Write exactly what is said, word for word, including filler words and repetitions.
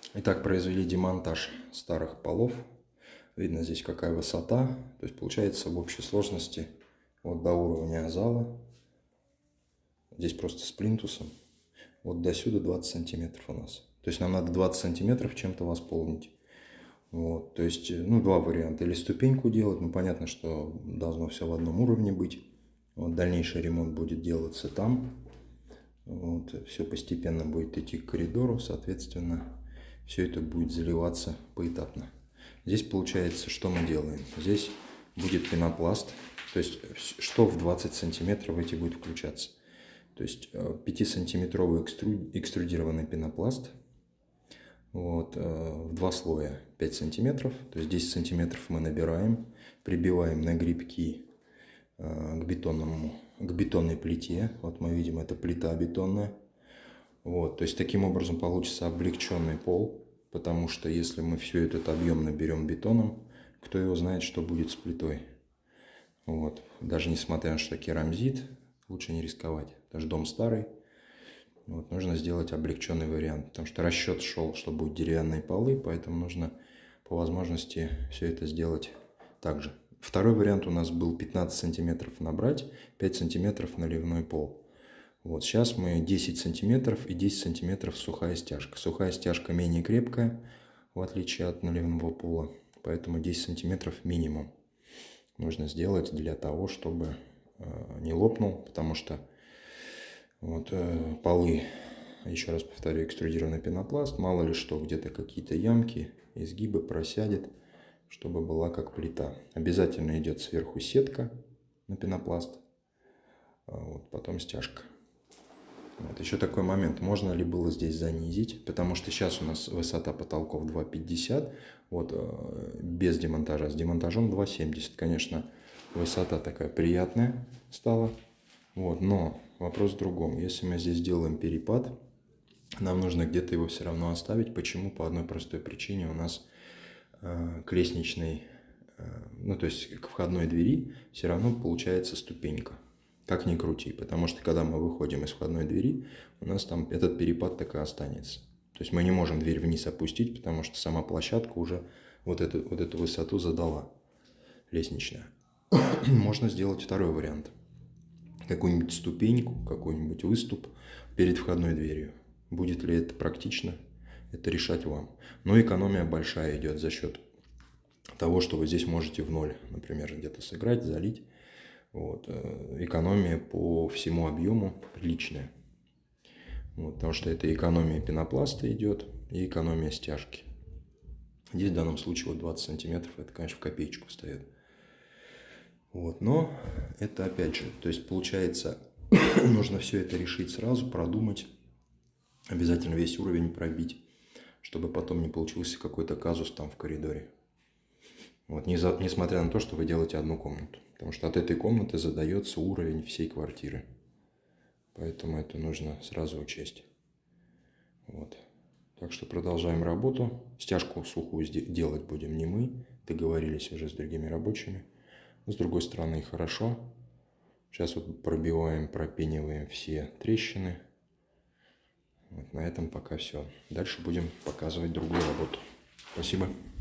Итак, произвели демонтаж старых полов. Видно здесь какая высота. То есть получается в общей сложности вот до уровня зала. Здесь просто с плинтусом. Вот до сюда двадцать сантиметров у нас. То есть нам надо двадцать сантиметров чем-то восполнить. Вот, то есть, ну, два варианта. Или ступеньку делать. Ну, понятно, что должно все в одном уровне быть. Вот, дальнейший ремонт будет делаться там. Вот, все постепенно будет идти к коридору, соответственно, все это будет заливаться поэтапно. Здесь получается, что мы делаем? Здесь будет пенопласт, то есть что в двадцать сантиметров эти будет включаться. То есть пятисантиметровый экструдированный пенопласт, вот, в два слоя пять сантиметров, то есть десять сантиметров мы набираем, прибиваем на грибки к бетонному, к бетонной плите. Вот мы видим, это плита бетонная. Вот, то есть таким образом получится облегченный пол, потому что если мы все этот объем наберем бетоном, кто его знает, что будет с плитой. Вот, даже несмотря на что керамзит, лучше не рисковать. Даже дом старый. Вот, нужно сделать облегченный вариант, потому что расчет шел, что будут деревянные полы, поэтому нужно по возможности все это сделать так же. Второй вариант у нас был пятнадцать сантиметров набрать, пять сантиметров наливной пол. Вот сейчас мы десять сантиметров и десять сантиметров сухая стяжка. Сухая стяжка менее крепкая, в отличие от наливного пола, поэтому десять сантиметров минимум нужно сделать для того, чтобы э, не лопнул, потому что вот, э, полы, еще раз повторю, экструдированный пенопласт, мало ли что, где-то какие-то ямки, изгибы просядет, чтобы была как плита. Обязательно идет сверху сетка на пенопласт, вот, потом стяжка. Вот, еще такой момент, можно ли было здесь занизить, потому что сейчас у нас высота потолков два пятьдесят, вот, без демонтажа, с демонтажом два семьдесят. Конечно, высота такая приятная стала, вот, но вопрос в другом. Если мы здесь делаем перепад, нам нужно где-то его все равно оставить. Почему? По одной простой причине. У нас к лестничной, ну то есть к входной двери все равно получается ступенька, как ни крути, потому что когда мы выходим из входной двери, у нас там этот перепад так и останется. То есть мы не можем дверь вниз опустить, потому что сама площадка уже вот эту, вот эту высоту задала, лестничная. Можно сделать второй вариант. Какую-нибудь ступеньку, какой-нибудь выступ перед входной дверью. Будет ли это практично? Это решать вам. Но экономия большая идет за счет того, что вы здесь можете в ноль, например, где-то сыграть, залить. Вот. Экономия по всему объему приличная. Вот, потому что это экономия пенопласта идет и экономия стяжки. Здесь в данном случае вот двадцать сантиметров, это, конечно, в копеечку встает. Вот, но это опять же, то есть получается, нужно все это решить сразу, продумать, обязательно весь уровень пробить, чтобы потом не получился какой-то казус там в коридоре. Вот, не за, несмотря на то, что вы делаете одну комнату. Потому что от этой комнаты задается уровень всей квартиры. Поэтому это нужно сразу учесть. Вот. Так что продолжаем работу. Стяжку сухую делать будем не мы. Договорились уже с другими рабочими. Но с другой стороны хорошо. Сейчас вот пробиваем, пропениваем все трещины. Вот на этом пока все. Дальше будем показывать другую работу. Спасибо.